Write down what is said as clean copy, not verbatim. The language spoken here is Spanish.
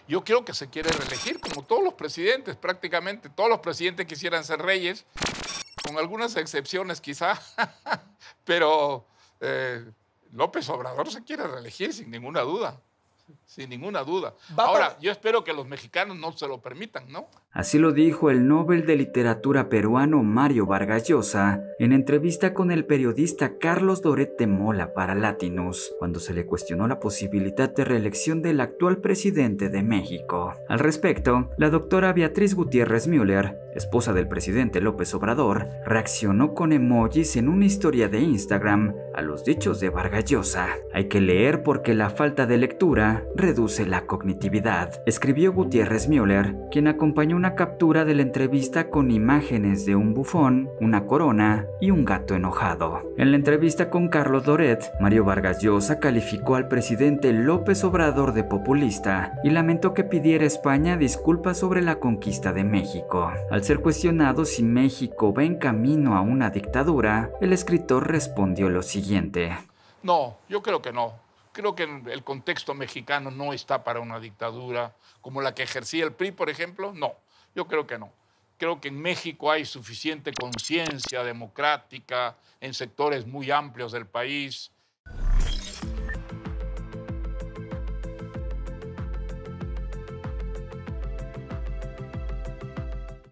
Yo creo que se quiere reelegir, como todos los presidentes, prácticamente todos los presidentes quisieran ser reyes, con algunas excepciones quizá, pero López Obrador se quiere reelegir sin ninguna duda. Sin ninguna duda. Ahora, yo espero que los mexicanos no se lo permitan, ¿no? Así lo dijo el Nobel de Literatura peruano Mario Vargas Llosa en entrevista con el periodista Carlos Doret de Mola para Latinus, cuando se le cuestionó la posibilidad de reelección del actual presidente de México. Al respecto, la doctora Beatriz Gutiérrez Müller, esposa del presidente López Obrador, reaccionó con emojis en una historia de Instagram a los dichos de Vargas Llosa. Hay que leer porque la falta de lectura reduce la cognitividad, escribió Gutiérrez Müller, quien acompañó una captura de la entrevista con imágenes de un bufón, una corona y un gato enojado. En la entrevista con Carlos Doret, Mario Vargas Llosa calificó al presidente López Obrador de populista y lamentó que pidiera a España disculpas sobre la conquista de México. Al ser cuestionado si México va en camino a una dictadura, el escritor respondió lo siguiente. No, yo creo que no. Creo que el contexto mexicano no está para una dictadura como la que ejercía el PRI, por ejemplo. No, yo creo que no. Creo que en México hay suficiente conciencia democrática en sectores muy amplios del país.